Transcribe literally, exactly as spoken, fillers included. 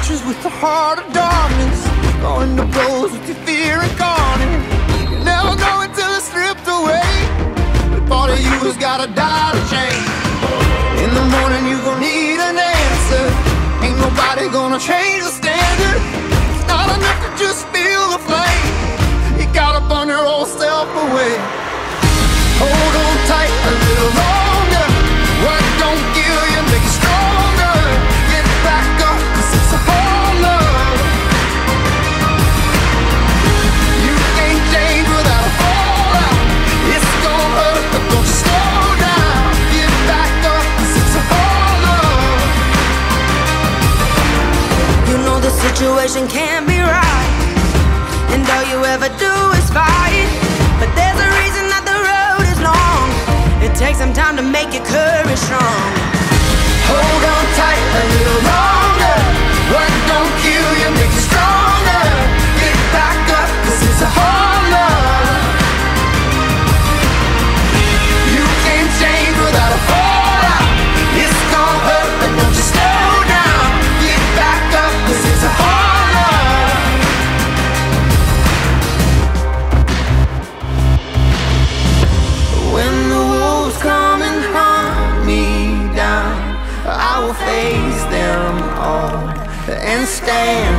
punches with the heart of darkness, going to blows with your fear incarnate. You never know until it's stripped away, but part of you has gotta die to change. In the morning you gon' need an answer. Ain't nobody gonna change the standard. It's not enough to just feel the flame. You gotta burn your old self away. Hold on tight a little longer. What don't kill you make you stronger. Get back up, 'cause it's a whole love. You can't change without a fallout. It's gonna hurt, but don't you slow down. Get back up, 'cause it's a whole love. You know the situation can't be right, and all you ever do is fight. But there's a reason that the road is long. It takes some time to make your courage strong. Hold on tight a little longer. What don't kill you make you stronger. Get back up, 'cause it's a whole love. You can't change without a fallout. It's gonna hurt, but don't you slow down. Get back up, 'cause it's a whole love. When the wolves come and hunt me down, I will face them all and stand